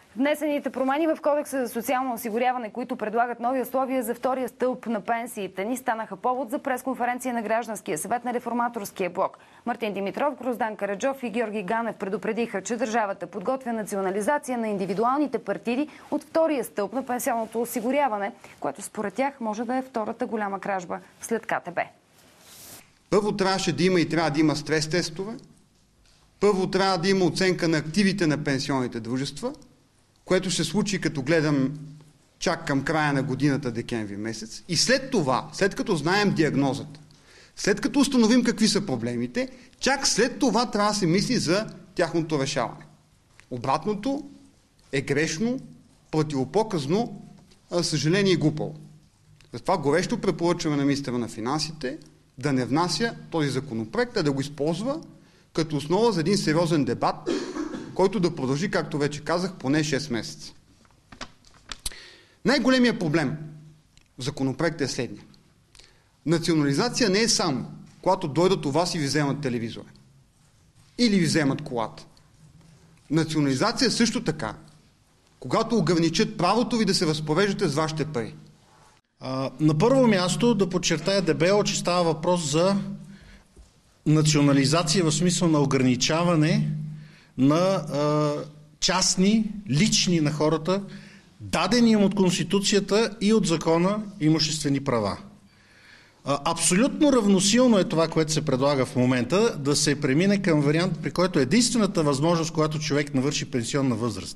Внесените промени в Кодекса за социално осигуряване, които предлагат нови условия за втория стълб на пенсиите ни, станаха повод за пресконференция на Гражданския съвет на Реформаторския блок. Мартин Димитров, Гроздан Караджов и Георги Ганев предупредиха, че държавата подготвя национализация на индивидуалните партиди от втория стълб на пенсионното осигуряване, което според тях може да е втората голяма кражба след КТБ. Първо трябваше да има и трябва да има стрес тестове. Първо трябва да има оценка на активите на пенсионните дружества, което ще случи, като гледам чак към края на годината, декември месец. И след това, след като знаем диагнозата, след като установим какви са проблемите, чак след това трябва да се мисли за тяхното решаване. Обратното е грешно, противопоказно, за съжаление и глупаво. Затова горещо препоръчваме на министъра на финансите да не внася този законопроект, а да го използва като основа за един сериозен дебат, който да продължи, както вече казах, поне 6 месеца. Най-големият проблем в законопроекта е следния. Национализация не е само, когато дойдат у вас и ви вземат телевизора. Или ви вземат колата. Национализация е също така, когато ограничат правото ви да се разпореждате с вашите пари. На първо място да подчертая дебело, че става въпрос за национализация в смисъл на ограничаване на частни, лични на хората, дадени им от Конституцията и от закона имуществени права. Абсолютно равносилно е това, което се предлага в момента, да се премине към вариант, при който единствената възможност, когато човек навърши пенсионна възраст,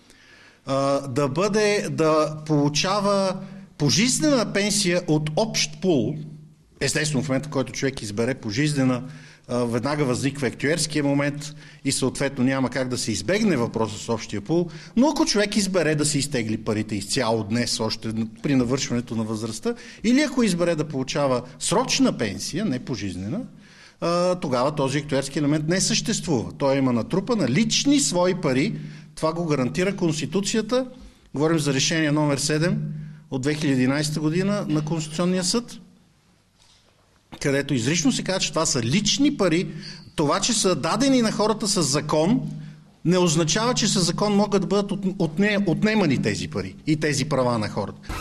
да получава пожизнена пенсия от общ пул, естествено в момента, в който човек избере пожизнена, веднага възниква актюерския момент и съответно няма как да се избегне въпроса с общия пул, но ако човек избере да се изтегли парите изцяло днес, още при навършването на възрастта, или ако избере да получава срочна пенсия, не пожизнена, тогава този актюерски елемент не съществува. Той има натрупа на лични свои пари. Това го гарантира Конституцията. Говорим за решение номер 7 от 2011 година на Конституционния съд, където изрично се казва, че това са лични пари. Това, че са дадени на хората с закон, не означава, че със закон могат да бъдат отнемани тези пари и тези права на хората.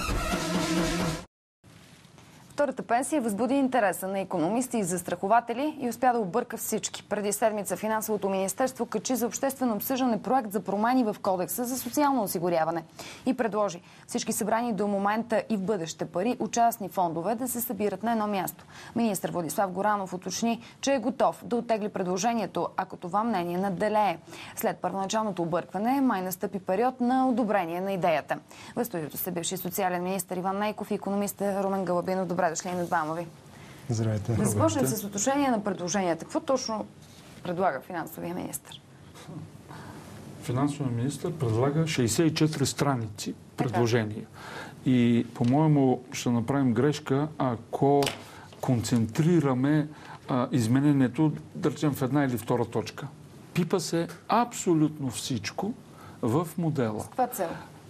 Втората пенсия възбуди интереса на икономисти и застрахователи и успя да обърка всички. Преди седмица Финансовото министерство качи за обществено обсъждане проект за промени в Кодекса за социално осигуряване и предложи всички събрани до момента и в бъдеще пари от частни фондове да се събират на едно място. Министър Владислав Горанов уточни, че е готов да оттегли предложението, ако това мнение надделее. След първоначалното объркване май настъпи период на одобрение на идеята. В студиото сте бивши социален министър Иван Нейков и икономист Румен Галабинов. Добре дошли на двама ви. Здравейте. Да започнем с уточнение на предложенията. Какво точно предлага финансовия министър? Финансовия министър предлага 64 страници предложения. И, по-моему, ще направим грешка, ако концентрираме изменението, да речем, в една или втора точка. Пипа се абсолютно всичко в модела. С каква цел?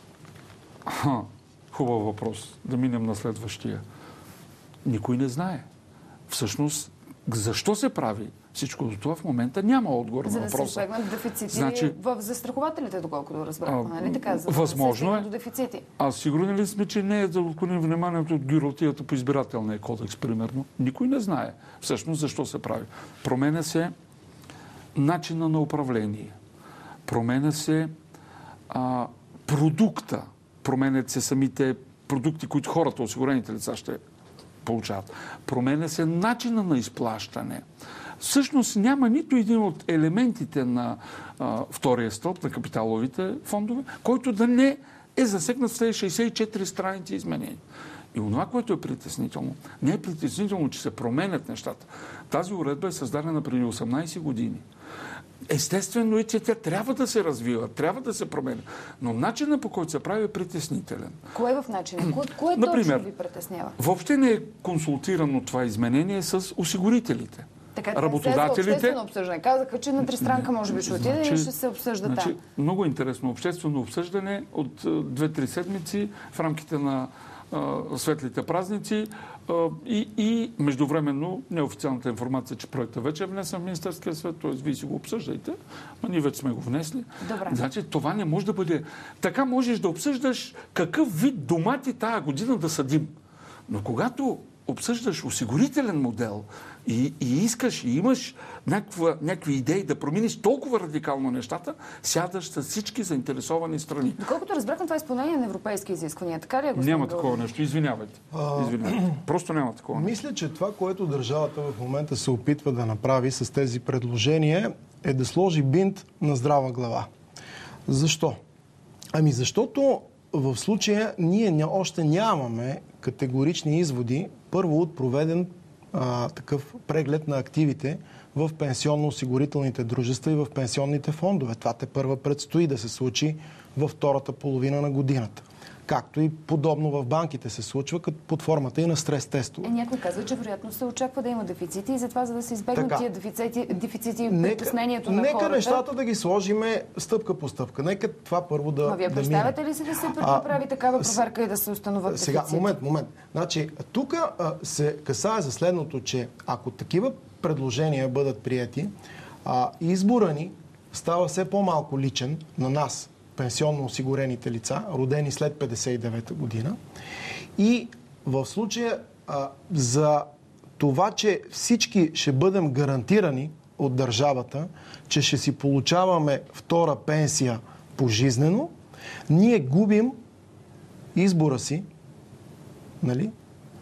Хубав въпрос. Да минем на следващия. Никой не знае. Всъщност, защо се прави всичко до това, в момента няма отговор на въпроса. За да се избегнат дефицити в застрахователите, доколкото разбрахме, нали така? Възможно е. До дефицити. Сигурни ли сме, че не е да отклоним вниманието от гиротията по избирателния кодекс, примерно? Никой не знае всъщност защо се прави. Променя се начина на управление. Променя се продукта. Променят се самите продукти, които хората, осигурените лица, ще получават. Променя се начина на изплащане. Всъщност няма нито един от елементите на втория стълб на капиталовите фондове, който да не е засегнат в тези 64 страници изменения. И това, което е притеснително, не е притеснително, че се променят нещата. Тази уредба е създадена преди 18 години. Естествено е, че тя трябва да се развива, трябва да се променя. Но начинът, по който се прави, е притеснителен. Кое е в начина? Кое точно ви притеснява? Въобще не е консултирано това изменение с осигурителите. Така, работодателите. Обществено обсъждане. Казаха, че на тристранка може би ще отиде и ще се обсъжда там. Много интересно обществено обсъждане от 2-3 седмици в рамките на светлите празници и междувременно неофициалната информация, че проектът вече е внесен в Министерския съвет, т.е. вие си го обсъждайте, но ние вече сме го внесли. Добре. Значи това не може да бъде... Така можеш да обсъждаш какъв вид домати тая година да съдим. Но когато обсъждаш осигурителен модел и искаш, и имаш някакви идеи да промениш толкова радикално нещата, сядаш с всички заинтересовани страни. Доколкото разбрахме, това е изпълнение на европейски изисквания. Така ли е, господин Няма Гълъбов? такова нещо. Извинявайте. Просто няма такова нещо. Мисля, че това, което държавата в момента се опитва да направи с тези предложения, е да сложи бинт на здрава глава. Защо? Ами защото в случая ние още нямаме категорични изводи, първо от проведен такъв преглед на активите в пенсионно-осигурителните дружества и в пенсионните фондове. Това тепърва предстои да се случи във втората половина на годината. Както и подобно в банките се случва, като под формата и на стрес-тестове. Някой казва, че вероятно се очаква да има дефицити и затова, за да се избегнат тия дефицити и притеснението на хората. Нека нещата да ги сложиме стъпка по стъпка. Нека това първо да. Но вие представяте ли си да се направи такава проверка и да се установят дефицити? Сега, момент. Значи, тук се касае за следното, че ако такива предложения бъдат прияти, избора ни става все по-малко личен на нас, пенсионно осигурените лица, родени след 59-та година. И в случая за това, че всички ще бъдем гарантирани от държавата, че ще си получаваме втора пенсия пожизнено, ние губим избора си, нали,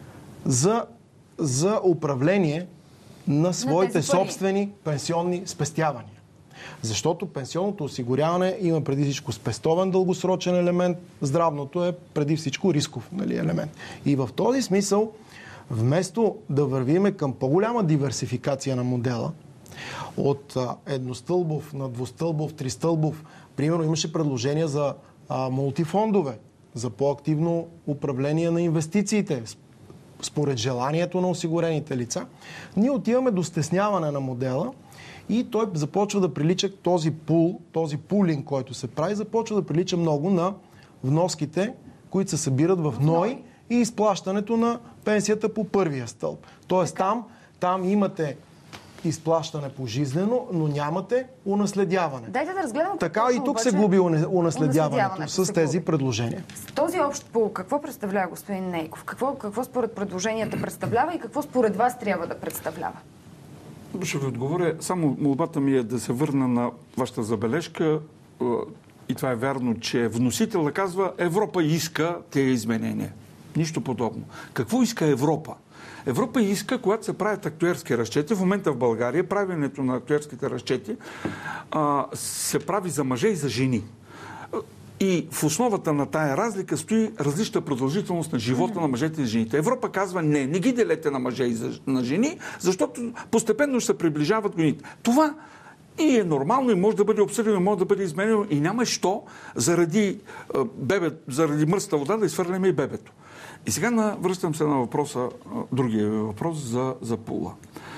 за управление на своите собствени пенсионни спестявания. Защото пенсионното осигуряване има преди всичко спестовен дългосрочен елемент, здравното е преди всичко рисков, нали, елемент. И в този смисъл, вместо да вървиме към по-голяма диверсификация на модела, от едностълбов на двустълбов, тристълбов, примерно имаше предложения за мултифондове, за по-активно управление на инвестициите, според желанието на осигурените лица, ние отиваме до стесняване на модела и той започва да прилича този пулинг, който се прави, започва да прилича много на вноските, които се събират в НОИ и изплащането на пенсията по първия стълб. Тоест там имате изплащане пожизнено, но нямате унаследяване. Дайте да разгледаме. Така и тук се губи унаследяването с тези предложения. Този общ пул, какво представлява, господин Нейков? Какво според предложенията представлява и какво според вас трябва да представлява? Ще ви отговоря. Само молбата ми е да се върна на вашата забележка. И това е вярно, че вносителът казва, Европа иска тези изменения. Нищо подобно. Какво иска Европа? Европа иска, когато се правят актюерски разчети, в момента в България правенето на актюерските разчети се прави за мъже и за жени. И в основата на тая разлика стои различна продължителност на живота на мъжете и жените. Европа казва, не ги делете на мъже и на жени, защото постепенно ще се приближават годините. Това и е нормално и може да бъде обсъдено, може да бъде изменено и няма що заради мръсната вода да изхвърляме и бебето. И сега връщам се на въпроса, другия въпрос за пула.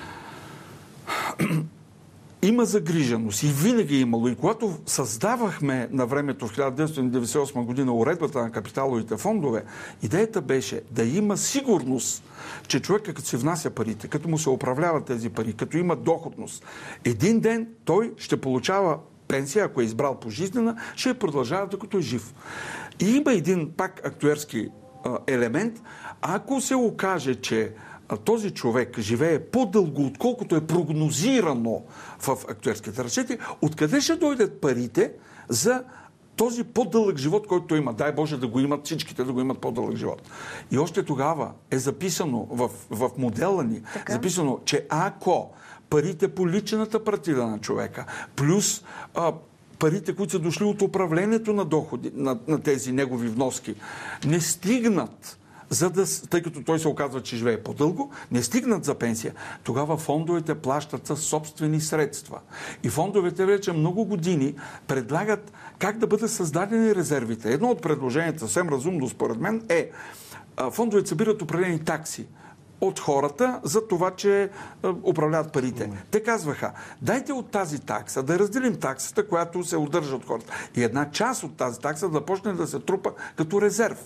Има загриженост и винаги е имало. И когато създавахме на времето в 1998 година уредбата на капиталовите фондове, идеята беше да има сигурност, че човека като си внася парите, като му се управляват тези пари, като има доходност, един ден той ще получава пенсия, ако е избрал пожизнена, ще продължава докато е жив. И има един пак актюерски елемент, ако се окаже, че този човек живее по-дълго, отколкото е прогнозирано в актюерските разчети, откъде ще дойдат парите за този по-дълъг живот, който има? Дай Боже да го имат, всичките да го имат по-дълъг живот. И още тогава е записано в модела ни, записано, че ако парите по личната партида на човека, плюс парите, които са дошли от управлението на доходи, на тези негови вноски, не стигнат, тъй като той се оказва, че живее по-дълго, не стигнат за пенсия, тогава фондовете плащат със собствени средства. И фондовете вече много години предлагат как да бъдат създадени резервите. Едно от предложенията, съвсем разумно според мен, е фондовете събират определени такси от хората за това, че управляват парите. Те казваха, дайте от тази такса да разделим таксата, която се удържа от хората. И една част от тази такса да почне да се трупа като резерв.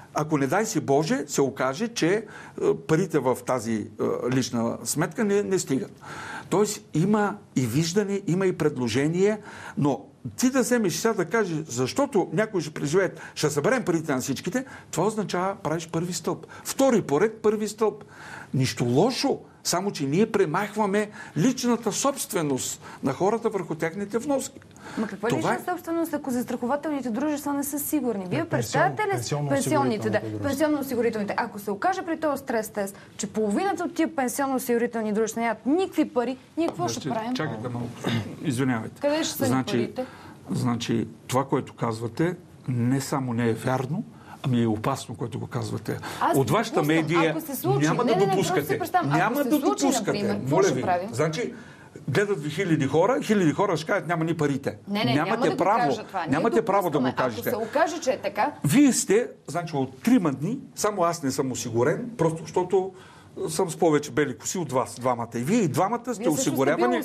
ако не дай си Боже, се окаже, че парите в тази лична сметка не стигат. Тоест има и виждане, има и предложение, но ти да вземеш сега да кажеш, защото някой ще преживеят, ще съберем парите на всичките, това означава правиш първи стълб. Втори поред първи стълб. Нищо лошо, само че ние премахваме личната собственост на хората върху техните вноски. Ма каква лична собственост, ако застрахователните дружества не са сигурни? Вие представяте ли пенсионно-осигурителните? Ако се окаже при този стрес тест, че половината от тия пенсионно-осигурителни дружества нямат никакви пари, ние какво ще правим? Чакайте малко. Извинявайте. Къде ще са парите? Значи, това, което казвате, не само не е вярно, ами е опасно, което го казвате. От вашата медия няма да допускате. Няма да допускате. Моля ви. Значи, гледат ви хиляди хора ще кажат, няма ни парите. Нямате право. Нямате право да го кажете. Ако се окаже, че е така. Вие сте, значи от 3 дни, само аз не съм осигурен, просто защото съм с повече бели коси от вас, двамата. И вие и двамата сте осигурявани.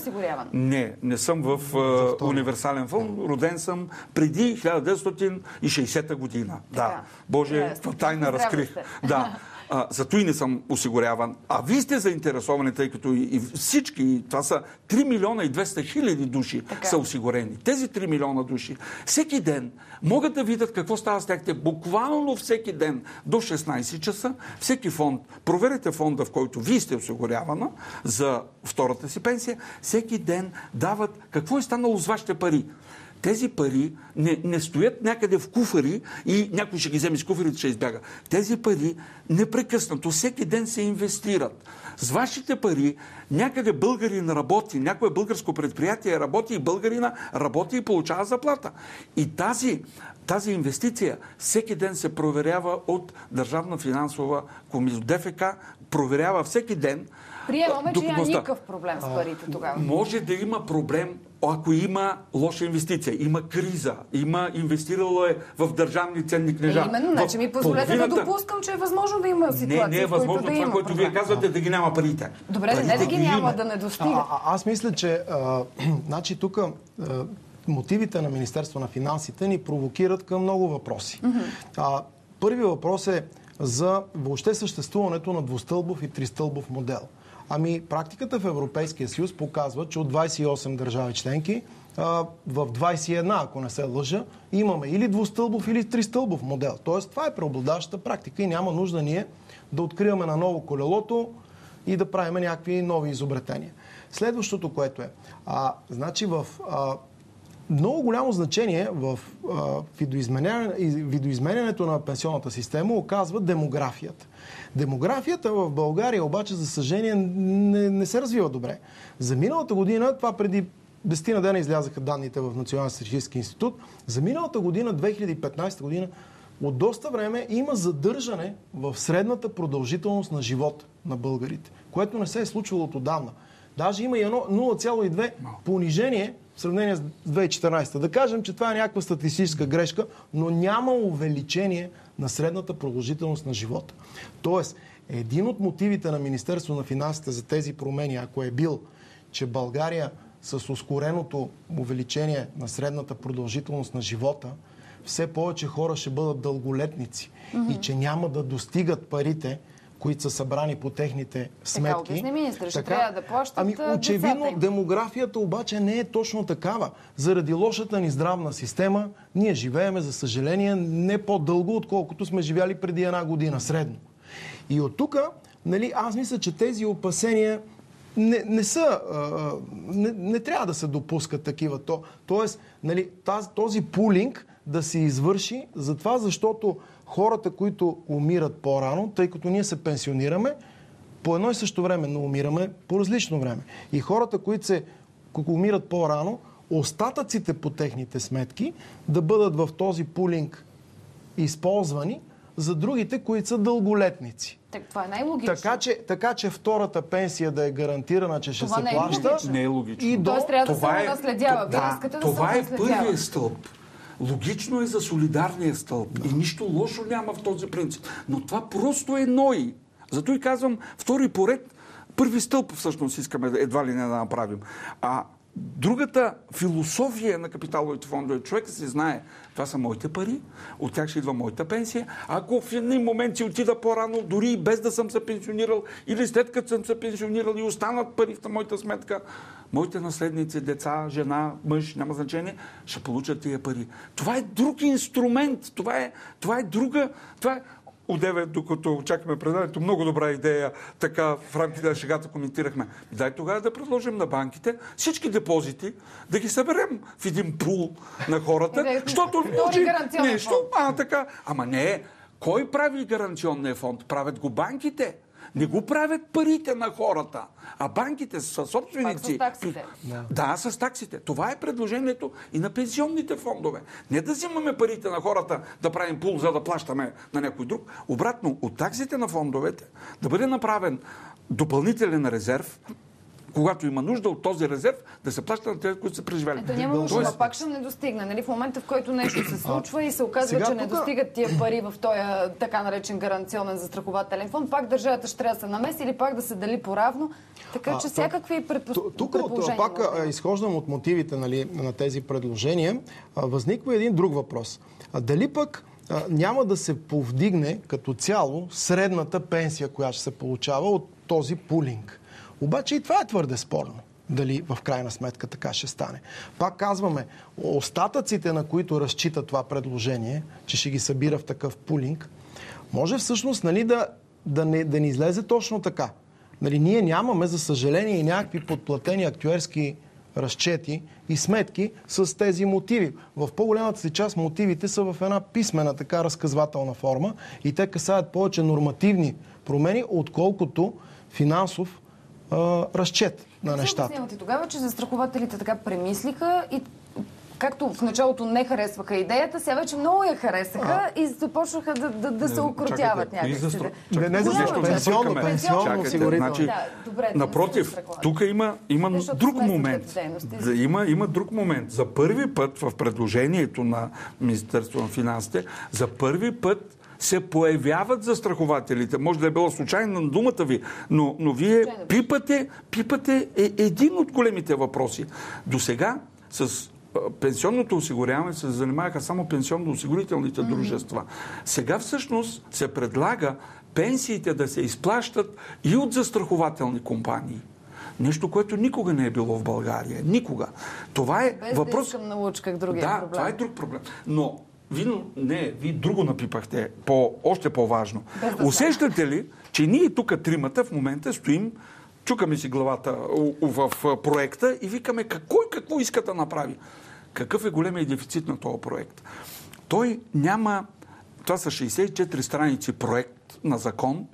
Не съм в универсален фонд. Роден съм преди 1960 година. Да. Боже, тайна разкрих. Да. Зато и не съм осигуряван. А вие сте заинтересовани, тъй като и всички, това са 3 милиона и 200 хиляди души са осигурени. Тези 3 милиона души всеки ден могат да видят какво става с тях. Буквално всеки ден до 16 часа, всеки фонд, проверете фонда, в който вие сте осигурявана за втората си пенсия, всеки ден дават какво е станало с вашите пари. Тези пари не стоят някъде в куфари и някой ще ги вземе с куфарите, ще избяга. Тези пари непрекъснато, всеки ден се инвестират. С вашите пари някъде българин работи, някое българско предприятие работи и българина работи и получава заплата. И тази инвестиция всеки ден се проверява от Държавна финансова комисия. ДФК проверява всеки ден. Приемаме, че няма никакъв проблем с парите тогава. Може да има проблем, ако има лоша инвестиция, има криза, има инвестирало е в държавни ценни книжа. Именно, значи ми позволете да допускам, че е възможно да има ситуация, не е възможно това, което вие казвате, да ги няма парите. Добре, не да ги няма, да не достига. Аз мисля, че значи тук мотивите на Министерство на финансите ни провокират към много въпроси. Първият въпрос е за въобще съществуването на двустълбов и тристълбов модел. Ами практиката в Европейския съюз показва, че от 28 държави членки в 21, ако не се лъжа, имаме или двустълбов, или тристълбов модел. Тоест това е преобладаващата практика и няма нужда ние да откриваме на ново колелото и да правим някакви нови изобретения. Следващото, което е, значи в много голямо значение в видоизменянето на пенсионната система оказва демографията. Демографията в България обаче, за съжаление, не се развива добре. За миналата година, това преди 10 дена излязаха данните в Националния статистически институт, за миналата година, 2015 година, от доста време има задържане в средната продължителност на живот на българите, което не се е случвало от отдавна. Даже има и едно 0,2 понижение в сравнение с 2014. Да кажем, че това е някаква статистическа грешка, но няма увеличение на средната продължителност на живота. Тоест, един от мотивите на Министерство на финансите за тези промени, ако е бил, че България с ускореното увеличение на средната продължителност на живота, все повече хора ще бъдат дълголетници и че няма да достигат парите, които са събрани по техните сметки. Така обясни министър, ще трябва да плащат очевидно, демографията обаче не е точно такава. Заради лошата ни здравна система, ние живееме, за съжаление, не по-дълго, отколкото сме живяли преди 1 година средно. И от тук, аз мисля, че тези опасения не трябва да се допускат такива. Тоест, този пулинг да се извърши, защото хората, които умират по-рано, тъй като ние се пенсионираме, по едно и също време, но умираме по различно време. И хората, които умират по-рано, остатъците по техните сметки да бъдат в този пулинг използвани за другите, които са дълголетници. Това е най-логично. Така че втората пенсия да е гарантирана, че ще се плаща. Не е логично. Тоест трябва да се наследява. Това е първият стълб. Логично е за солидарния стълб. И нищо лошо няма в този принцип. Но това просто е НОИ. Зато и казвам, втори поред, първи стълб всъщност искаме едва ли не да направим. другата философия на капиталовите фондове. Човек си знае, това са моите пари, от тях ще идва моята пенсия. Ако в един момент си отида по-рано, дори и без да съм се пенсионирал, или след като съм се пенсионирал и останат пари в моята сметка, моите наследници, деца, жена, мъж, няма значение, ще получат тия пари. Това е друг инструмент, това е друга... Одеве, докато очакваме предаването, много добра идея, така в рамките на шегата коментирахме. Дай тогава да предложим на банките всички депозити, да ги съберем в един пул на хората, защото може нещо, така. Ама не, кой прави гаранционния фонд? Правят го банките. Не го правят парите на хората, а банките са собственици. Пак с таксите. Да, с таксите. Това е предложението и на пенсионните фондове. Не да взимаме парите на хората, да правим пул, за да плащаме на някой друг. Обратно, от таксите на фондовете да бъде направен допълнителен резерв, когато има нужда от този резерв, да се плаща на тези, които са преживели. Ето няма нужда, пак ще не достигне. Нали? В момента, в който нещо се случва и се оказва, че не достигат тия пари в този така наречен гаранционен застрахователен фонд, пак държавата ще трябва да се намеси или пак да се дели поравно. Така че всякакви предположения. Пак изхождам от мотивите, нали, на тези предложения. Възниква един друг въпрос. Дали пък няма да се повдигне като цяло средната пенсия, която ще се получава от този пулинг? Обаче и това е твърде спорно. Дали в крайна сметка така ще стане. Пак казваме, остатъците, на които разчита това предложение, че ще ги събира в такъв пулинг, може всъщност, нали, да не излезе точно така. Нали, ние нямаме, за съжаление, и някакви подплатени актюерски разчети и сметки с тези мотиви. В по-голямата си част мотивите са в една писмена, така разказвателна форма и те касаят повече нормативни промени, отколкото финансов разчет на нещата. Обяснявате тогава, че застрахователите така премислиха и както в началото не харесваха идеята, сега вече много я харесаха и започнаха да се укротяват някакси. Пенсионно осигурително. Напротив, тук има друг момент. Има друг момент. За първи път в предложението на Министерството на финансите, за първи път се появяват застрахователите. Може да е било случайно на думата ви, но вие пипате един от големите въпроси. До сега с пенсионното осигуряване се занимаваха само пенсионно-осигурителните дружества. Сега всъщност се предлага пенсиите да се изплащат и от застрахователни компании. Нещо, което никога не е било в България. Никога. Това е без въпрос... да искам научках другия проблем. Да, това е друг проблем. Но вие друго напипахте, още по-важно. Усещате ли, че ние тук тримата в момента стоим, чукаме си главата в проекта и викаме какво иска да направи? Какъв е големият дефицит на този проект? Той няма... Това са 64 страници проект на закон,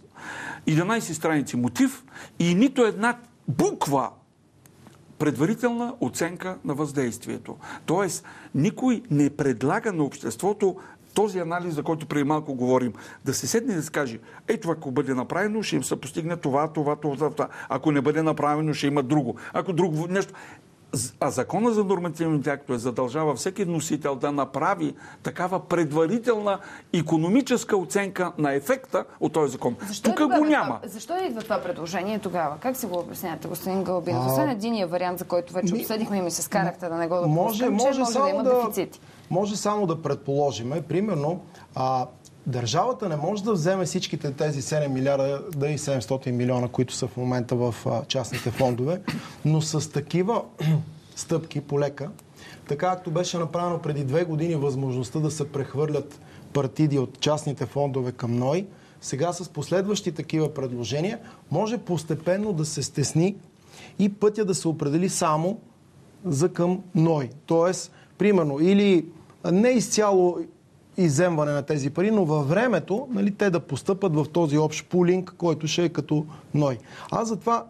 11 страници мотив и нито една буква предварителна оценка на въздействието. Тоест, никой не предлага на обществото този анализ, за който преди малко говорим, да се седне и да се каже, това ако бъде направено, ще им се постигне това. Ако не бъде направено, ще има друго. Ако друго нещо... А закона за нормативните актове задължава всеки носител да направи такава предварителна икономическа оценка на ефекта от този закон. Тук го няма. Защо идва това предложение тогава? Как си го обяснявате, господин Гълъбинов? Освен единия вариант, за който вече обсъдихме и ми се скарахте да не го допускам, може да има дефицити. Може само да предположим. Примерно, държавата не може да вземе всичките тези 7 милиарда и 700 милиона, които са в момента в частните фондове, но с такива стъпки полека, така както беше направено преди 2 години възможността да се прехвърлят партиди от частните фондове към НОИ, сега с последващи такива предложения може постепенно да се стесни и пътя да се определи само за към НОИ. Тоест, примерно, или не изцяло изземване на тези пари, но във времето, нали, те да постъпат в този общ пулинг, който ще е като НОИ. Аз затова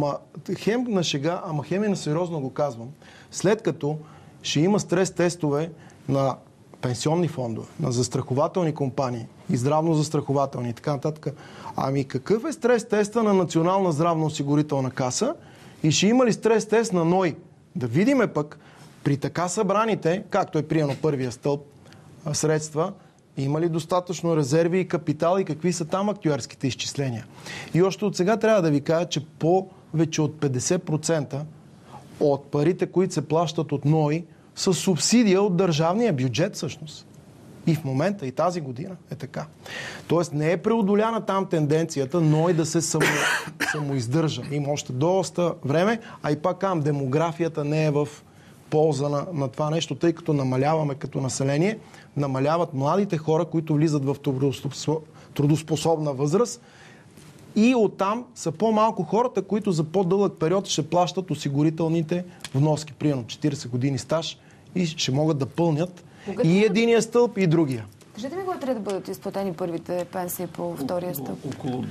хем на шега, хем и на сериозно го казвам. След като ще има стрес тестове на пенсионни фондове, на застрахователни компании и здравно-застрахователни и така нататък, какъв е стрес теста на Национална здравноосигурителна каса и ще има ли стрес тест на НОИ? Да видиме пък при така събраните, както е приено първия стълб, средства, има ли достатъчно резерви и капитал и какви са там актюерските изчисления. И още от сега трябва да ви кажа, че повече от 50% от парите, които се плащат от НОИ, с субсидия от държавния бюджет всъщност. И в момента, и тази година е така. Тоест не е преодоляна там тенденцията НОИ да се самоиздържа. Има още доста време, а и пак казвам, демографията не е в полза на това нещо, тъй като намаляваме като население, намаляват младите хора, които влизат в трудоспособна възраст, и оттам са по-малко хората, които за по-дълъг период ще плащат осигурителните вноски. Примерно 40 години стаж и ще могат да пълнят и единия стълб, и другия. Кажете ми, кога трябва да бъдат изплатени първите пенсии по втория стълб? Около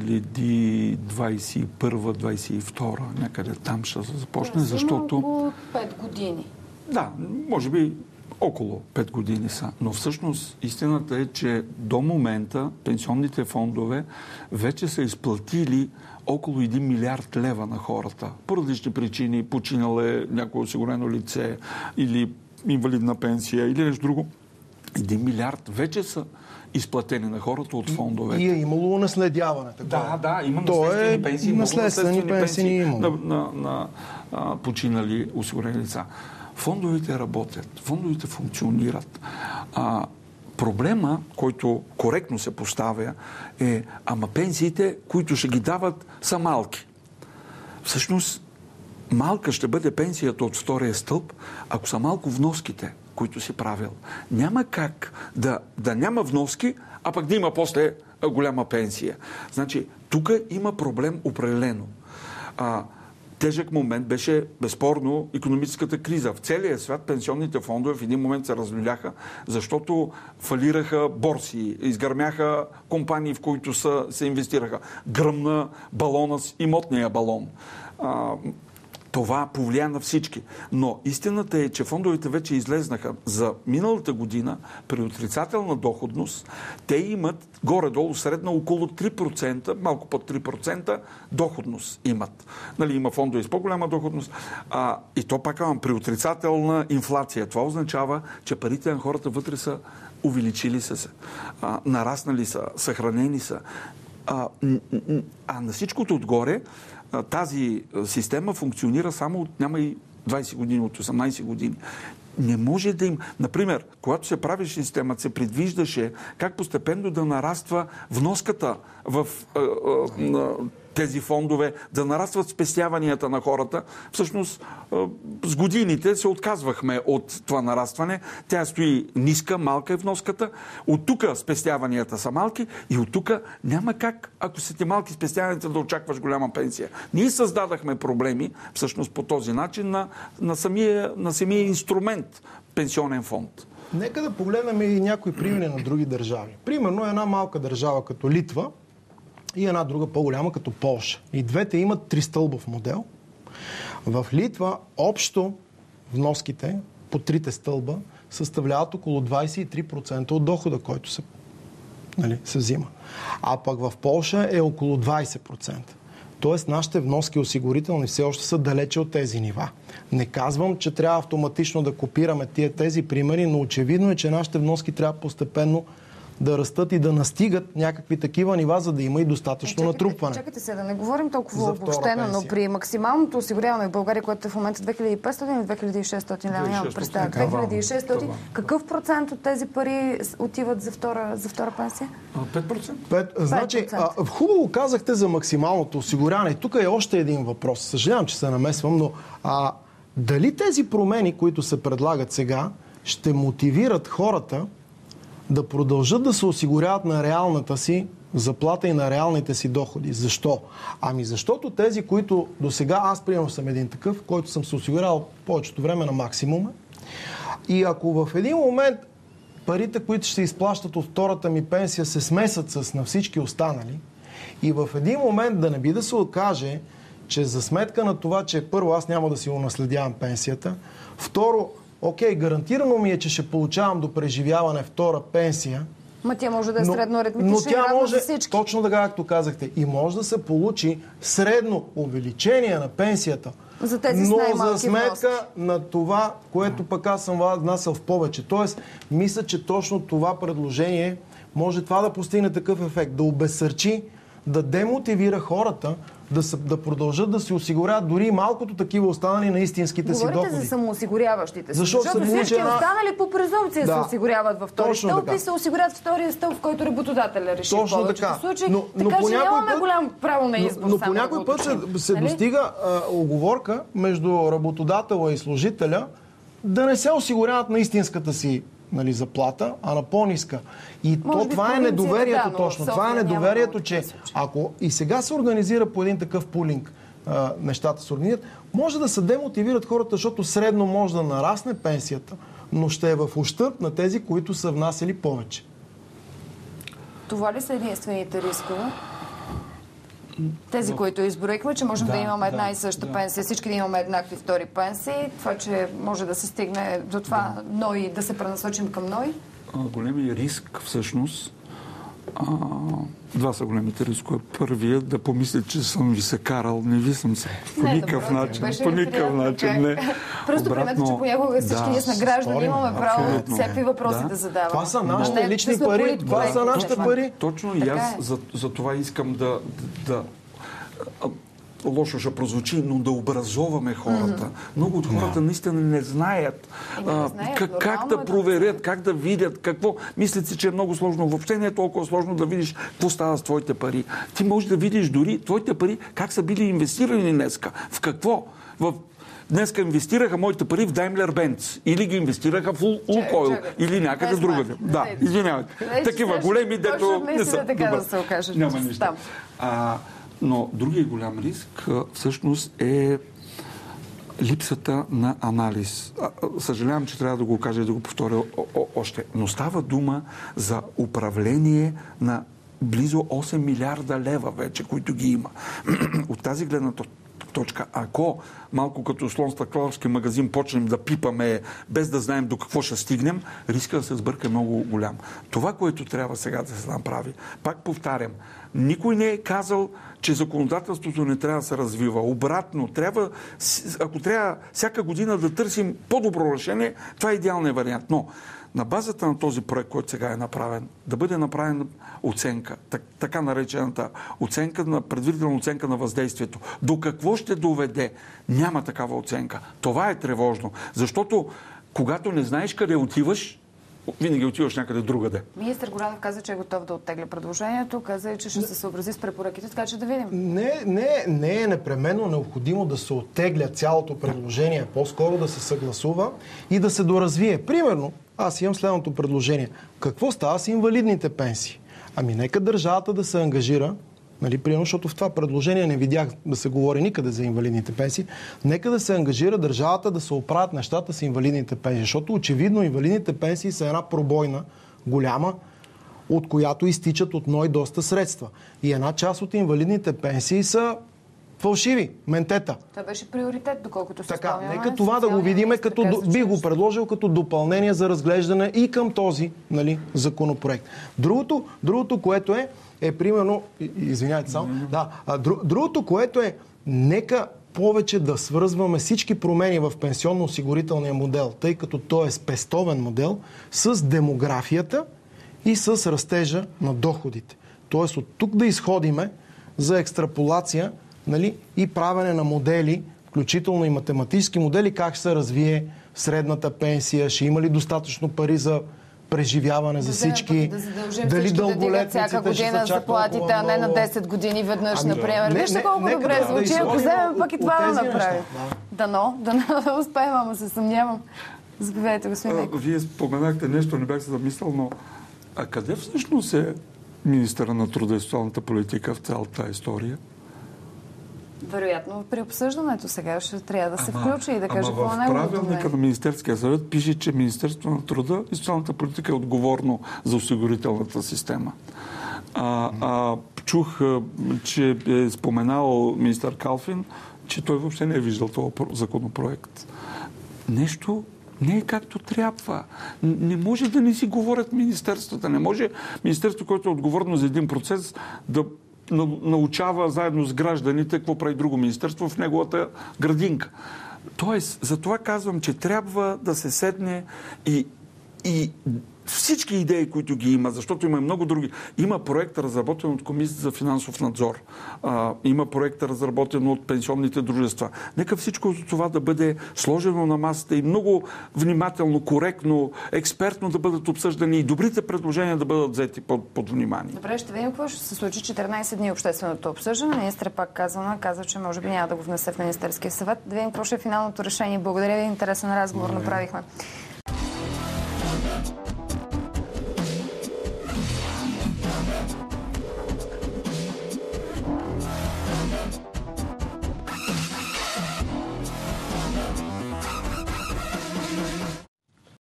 2021-2022, някъде там ще се започне, защото... Около 5 години. Да, може би около 5 години са. Но всъщност истината е, че до момента пенсионните фондове вече са изплатили около 1 милиард лева на хората. По различни причини, починало е някое осигурено лице или инвалидна пенсия или нещо друго. 1 милиард вече са изплатени на хората от фондовете. И е имало наследяване. Да, има наследствени пенсии. Наследствени пенсии на починали осигурени лица. Фондовете работят, фондовете функционират. Проблема, който коректно се поставя, е, ама пенсиите, които ще ги дават, са малки. Всъщност, малка ще бъде пенсията от втория стълб, ако са малко вноските, които си правил. Няма как да няма вноски, а пък да има после голяма пенсия. Значи, тук има проблем определено. Тежък момент беше безспорно икономическата криза. В целия свят пенсионните фондове в един момент се разлюляха, защото фалираха борси, изгърмяха компании, в които се инвестираха. Гръмна балона, имотния балон. Това повлия на всички. Но истината е, че фондовете вече излезнаха за миналата година при отрицателна доходност. Те имат горе-долу средна около 3%, малко под 3% доходност имат. Нали, има фондове с по-голяма доходност. И то пак при отрицателна инфлация. Това означава, че парите на хората вътре са увеличили се, нараснали са, съхранени са. На всичкото отгоре тази система функционира само няма и 20 години, от 18 години. Не може да им... Например, когато се правеше системата, се предвиждаше как постепенно да нараства вноската в тези фондове, да нарастват спестяванията на хората. Всъщност, с годините се отказвахме от това нарастване. Тя стои ниска, малка е вноската. От тук спестяванията са малки и от тук няма как, ако са ти малки спестяванията, да очакваш голяма пенсия. Ние създадахме проблеми, всъщност по този начин, на самия инструмент пенсионен фонд. Нека да погледнем и някои примери на други държави. Примерно една малка държава като Литва и една друга по-голяма като Полша. И двете имат тристълбов модел. В Литва общо вноските по трите стълба съставляват около 23% от дохода, който се взима. А пък в Полша е около 20%. Тоест нашите вноски осигурителни все още са далече от тези нива. Не казвам, че трябва автоматично да копираме тези примери, но очевидно е, че нашите вноски трябва постепенно да растат и да настигат някакви такива нива, за да има и достатъчно натрупване. Чакайте се, да не говорим толкова обобщено, но при максималното осигуряване в България, което е в момента 2500 или 2600 лева, нямам представя. 2600, какъв процент от тези пари отиват за втора пенсия? 5%. Значи, хубаво казахте за максималното осигуряване. Тук е още един въпрос. Съжалявам, че се намесвам, но дали тези промени, които се предлагат сега, ще мотивират хората да продължат да се осигуряват на реалната си заплата и на реалните си доходи. Защо? Защото тези, които до сега, аз примерно съм един такъв, който съм се осигурявал повечето време на максимума, и ако в един момент парите, които ще изплащат от втората ми пенсия, се смесат с на всички останали, и в един момент да не би да се окаже, че за сметка на това, че първо аз няма да си унаследявам пенсията, второ, окей, гарантирано ми е, че ще получавам до преживяване втора пенсия. Тя може да е средно аритметична и равна за всички. Точно така, както казахте, и може да се получи средно увеличение на пенсията. За тези с но за сметка на това, което пък аз съм внасял в повече. Тоест, мисля, че точно това предложение може това да постигне такъв ефект, да обезсърчи да демотивира хората да продължат да се осигуряват дори и малкото такива останали на истинските си доходи. Говорите за самоосигуряващите се. Защото всички останали по презумпция се осигуряват във втори стълб и се осигуряват втория стълб, в който работодателя реши в повечето случаи. Така че нямаме голям право на избор. Но по някой път се достига оговорка между работодателя и служителя да не се осигуряват на истинската си заплата, а на по-ниска. И това е недоверието точно. Това е недоверието, че ако и сега се организира по един такъв пулинг, нещата се организират, може да се демотивират хората, защото средно може да нарасне пенсията, но ще е в ущърб на тези, които са внасяли повече. Това ли са единствените рискове? Тези, които изброихме, че можем да имаме една и съща пенсия, всички да имаме еднакви втори пенсии, това, че може да се стигне до това НОИ, да се пренасочим към НОИ? Големият риск, всъщност, два са големите рискове. Първият да помисля, че съм ви се карал. Не ви съм се. По никакъв начин. По никакъв начин. Не. Просто примете, че понякога всички ние сме граждани, имаме право всякакви въпроси да задаваме. Това са нашите лични пари. Това са нашите пари. Точно и аз за това искам да лошо ще прозвучи, но да образоваме хората. Много от хората наистина не знаят как да проверят, как да видят, какво. Мислят си, че е много сложно. Въобще не е толкова сложно да видиш какво става с твоите пари. Ти можеш да видиш дори твоите пари как са били инвестирани днеска. В какво? Днеска инвестираха моите пари в Daimler-Benz или ги инвестираха в Лукойл или някъде другаде. Да, извинявайте. Такива големи, дето не са. Няма нищо. Но другия голям риск всъщност е липсата на анализ. Съжалявам, че трябва да го кажа и да го повторя още. Но става дума за управление на близо 8 милиарда лева вече, които ги има. От тази гледна точка, ако малко като слон стъкларски магазин почнем да пипаме без да знаем до какво ще стигнем, риска да се сбърка е много голям. Това, което трябва сега да се направи, пак повтарям, никой не е казал, че законодателството не трябва да се развива. Обратно, ако трябва всяка година да търсим по-добро решение, това е идеалният вариант. Но на базата на този проект, който сега е направен, да бъде направена оценка, така наречената предварителна оценка на въздействието. До какво ще доведе? Няма такава оценка. Това е тревожно. Защото когато не знаеш къде отиваш, винаги отиваш някъде другаде. Министър Горанов каза, че е готов да оттегля предложението, каза, че ще се съобрази с препоръките, така че да видим. Не е непременно необходимо да се оттегля цялото предложение, по-скоро да се съгласува и да се доразвие. Примерно, аз имам следното предложение. Какво става с инвалидните пенсии? Нека държавата да се ангажира, примерно, защото в това предложение не видях да се говори никъде за инвалидните пенсии. Нека да се ангажира държавата да се оправят нещата с инвалидните пенсии, защото очевидно инвалидните пенсии са една пробойна, голяма, от която изтичат от НОИ доста средства. И една част от инвалидните пенсии са фалшиви, ментета. Това беше приоритет, доколкото се спомняме. Нека това да го видиме, бих го предложил като допълнение за разглеждане и към този законопроект. Другото, което е примерно... Извинявайте само. Другото, което е, нека повече да свързваме всички промени в пенсионно-осигурителния модел, тъй като той е спестовен модел, с демографията и с растежа на доходите. Тоест от тук да изходиме за екстраполация и правене на модели, включително и математически модели, как ще се развие средната пенсия, ще има ли достатъчно пари за преживяване за всички, дали дълголетниците всяка година заплатите, а не на 10 години веднъж, например. Вижте колко добре звучи, ако вземем пък и това да направим. Дано да успеем, ама се съмнявам. Заповядайте, господин Нейков. Вие споменахте нещо, не бях се замислял, но къде всъщност е министъра на труда и социалната политика в цялата история? Вероятно при обсъждането сега ще трябва да се включи и да каже какво в правилника на Министерския съвет пише, че Министерството на труда и социалната политика е отговорно за осигурителната система. Чух, че е споменал министър Калфин, че той въобще не е виждал този законопроект. Нещо не е както трябва. Не може да не си говорят министерствата. Не може министерство, което е отговорно за един процес, да научава заедно с гражданите какво прави друго министерство в неговата градинка. Тоест, за това казвам, че трябва да се седне и всички идеи, които ги има, защото има и много други. Има проект, разработен от Комисията за финансов надзор. Има проект, разработен от пенсионните дружества. Нека всичко това да бъде сложено на масата и много внимателно, коректно, експертно да бъдат обсъждани и добрите предложения да бъдат взети под внимание. Добре, ще видим какво ще се случи. 14 дни общественото обсъждане. Министър пак казва, че може би няма да го внесе в Министерския съвет. Да видим какво ще е финалното решение. Благодаря ви, интересен разговор направихме.